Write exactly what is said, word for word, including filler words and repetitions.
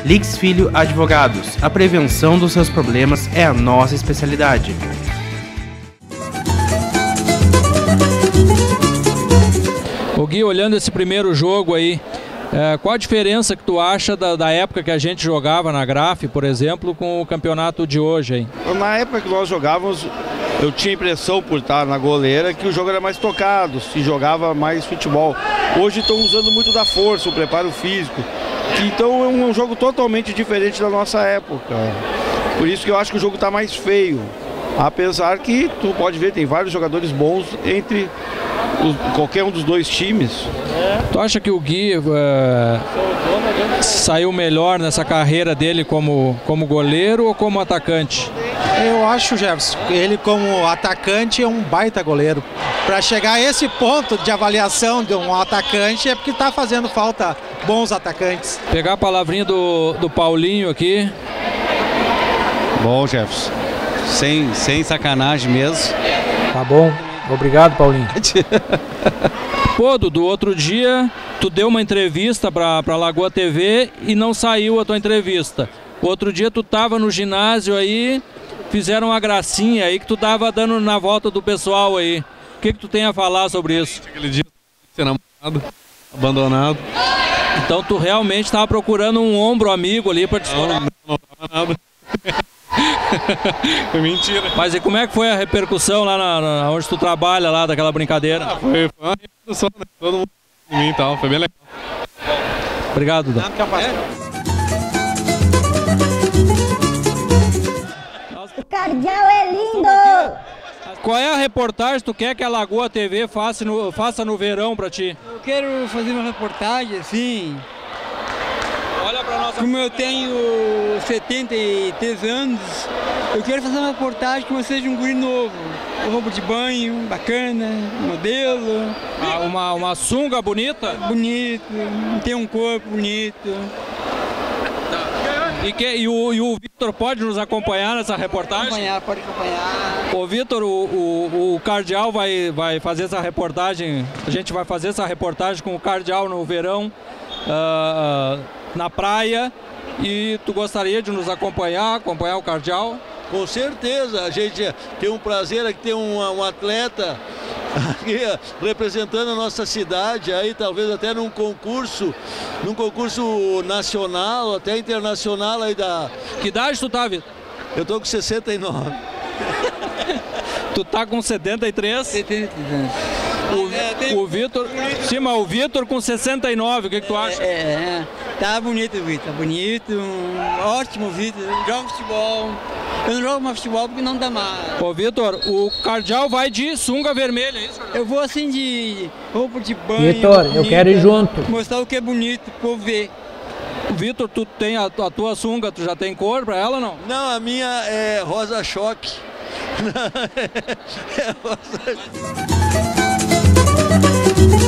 Lix Filho Advogados. A prevenção dos seus problemas é a nossa especialidade. O Gui, olhando esse primeiro jogo aí, é, qual a diferença que tu acha da, da época que a gente jogava na Graf, por exemplo, com o campeonato de hoje aí? Na época que nós jogávamos, eu tinha a impressão, por estar na goleira, que o jogo era mais tocado, se jogava mais futebol. Hoje estão usando muito da força, o preparo físico. Então é um jogo totalmente diferente da nossa época. Por isso que eu acho que o jogo está mais feio. Apesar que, tu pode ver, tem vários jogadores bons entre os, qualquer um dos dois times. Tu acha que o Gui uh, saiu melhor nessa carreira dele como, como goleiro ou como atacante? Eu acho, Jefferson, ele como atacante é um baita goleiro. Para chegar a esse ponto de avaliação de um atacante é porque está fazendo falta bons atacantes. Pegar a palavrinha do, do Paulinho aqui. Bom, Jefferson, sem, sem sacanagem mesmo. Tá bom, obrigado, Paulinho. Pô, do outro dia tu deu uma entrevista para a Lagoa T V e não saiu a tua entrevista. Outro dia tu tava no ginásio aí, fizeram uma gracinha aí que tu tava dando na volta do pessoal aí. O que que tu tem a falar sobre isso? Aquele dia ser namorado, abandonado. Então tu realmente estava procurando um ombro amigo ali para te estourar? Não, não tava nada. Foi mentira. Mas e como é que foi a repercussão lá na, na, onde tu trabalha, lá daquela brincadeira? Ah, foi, foi uma repercussão, né? Todo mundo em mim e tal, foi bem legal. Obrigado, Duda. O Cardial é lindo! Qual é a reportagem que tu quer que a Lagoa T V faça no, faça no verão pra ti? Eu quero fazer uma reportagem assim. Olha pra nossa... Como eu tenho setenta e três anos, eu quero fazer uma reportagem que eu seja um guri novo. Roupa de banho, bacana, modelo. Ah, uma, uma sunga bonita? Bonito, tem um corpo bonito. E, que, e o, e o Vitor pode nos acompanhar nessa reportagem? Acompanhar, pode acompanhar. Ô Vitor, o, o, o Cardial vai, vai fazer essa reportagem, a gente vai fazer essa reportagem com o Cardial no verão, uh, na praia, e tu gostaria de nos acompanhar, acompanhar o Cardial? Com certeza, a gente tem um prazer aqui ter um, um atleta aqui, representando a nossa cidade, aí talvez até num concurso, num concurso nacional, até internacional aí da... Que idade tu tá, Vitor? Eu tô com sessenta e nove. Tu tá com setenta e três? setenta e três. O, é, tem... o Vitor, sim, mas o Vitor com sessenta e nove, o que que tu acha? É, é, tá bonito o Vitor, bonito, um ótimo Vitor, joga futebol. Eu não jogo mais futebol porque não dá mais. Ô Vitor, o Cardial vai de sunga vermelha, é isso? Eu vou assim de roupa de banho. Vitor, eu quero ir junto. Mostrar o que é bonito, pro povo ver. Vitor, tu tem a, a tua sunga, tu já tem cor pra ela ou não? Não, a minha é rosa choque. É rosa choque.